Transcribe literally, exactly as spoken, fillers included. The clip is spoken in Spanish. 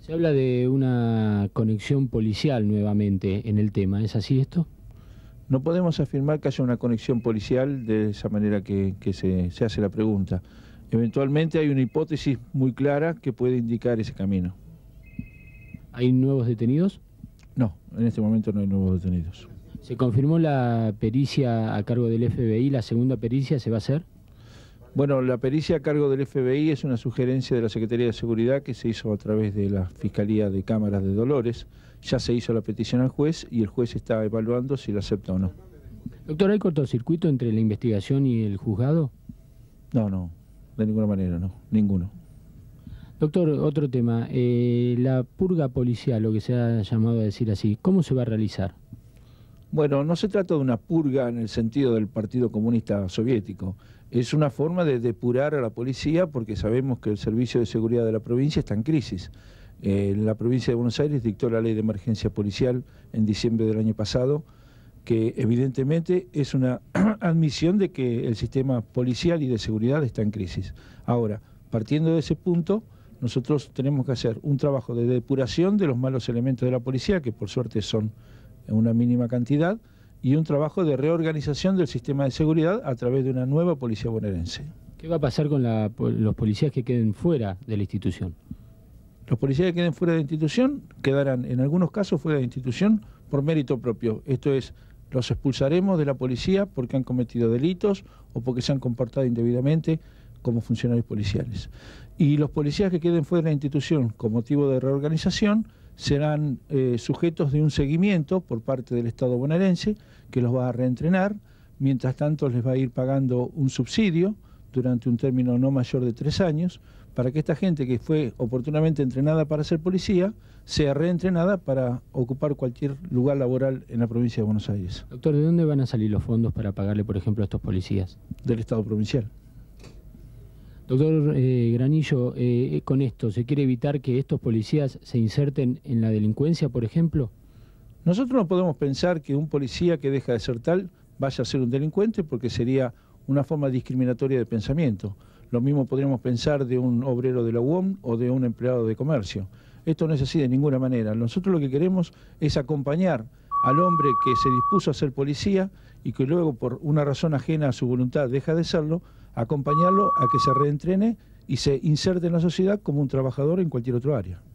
Se habla de una conexión policial nuevamente en el tema, ¿es así esto? No podemos afirmar que haya una conexión policial de esa manera que, que se, se hace la pregunta. Eventualmente hay una hipótesis muy clara que puede indicar ese camino. ¿Hay nuevos detenidos? No, en este momento no hay nuevos detenidos. ¿Se confirmó la pericia a cargo del F B I? ¿La segunda pericia se va a hacer? Bueno, la pericia a cargo del F B I es una sugerencia de la Secretaría de Seguridad que se hizo a través de la Fiscalía de Cámaras de Dolores. Ya se hizo la petición al juez y el juez está evaluando si la acepta o no. Doctor, ¿hay cortocircuito entre la investigación y el juzgado? No, no, de ninguna manera, no, ninguno. Doctor, otro tema, eh, la purga policial, lo que se ha llamado a decir así, ¿cómo se va a realizar? Bueno, no se trata de una purga en el sentido del Partido Comunista Soviético. Es una forma de depurar a la policía porque sabemos que el Servicio de Seguridad de la provincia está en crisis. Eh, la provincia de Buenos Aires dictó la ley de emergencia policial en diciembre del año pasado, que evidentemente es una admisión de que el sistema policial y de seguridad está en crisis. Ahora, partiendo de ese punto, nosotros tenemos que hacer un trabajo de depuración de los malos elementos de la policía, que por suerte son una mínima cantidad, y un trabajo de reorganización del sistema de seguridad a través de una nueva policía bonaerense. ¿Qué va a pasar con la, los policías que queden fuera de la institución? Los policías que queden fuera de la institución quedarán en algunos casos fuera de la institución por mérito propio. Esto es, los expulsaremos de la policía porque han cometido delitos o porque se han comportado indebidamente como funcionarios policiales. Y los policías que queden fuera de la institución con motivo de reorganización serán eh, sujetos de un seguimiento por parte del Estado bonaerense que los va a reentrenar. Mientras tanto les va a ir pagando un subsidio durante un término no mayor de tres años para que esta gente que fue oportunamente entrenada para ser policía sea reentrenada para ocupar cualquier lugar laboral en la provincia de Buenos Aires. Doctor, ¿de dónde van a salir los fondos para pagarle, por ejemplo, a estos policías? Del Estado provincial. Doctor eh, Granillo, eh, ¿con esto se quiere evitar que estos policías se inserten en la delincuencia, por ejemplo? Nosotros no podemos pensar que un policía que deja de ser tal vaya a ser un delincuente porque sería una forma discriminatoria de pensamiento. Lo mismo podríamos pensar de un obrero de la U O M o de un empleado de comercio. Esto no es así de ninguna manera. Nosotros lo que queremos es acompañar al hombre que se dispuso a ser policía y que luego por una razón ajena a su voluntad deja de serlo, acompañarlo a que se reentrene y se inserte en la sociedad como un trabajador en cualquier otro área.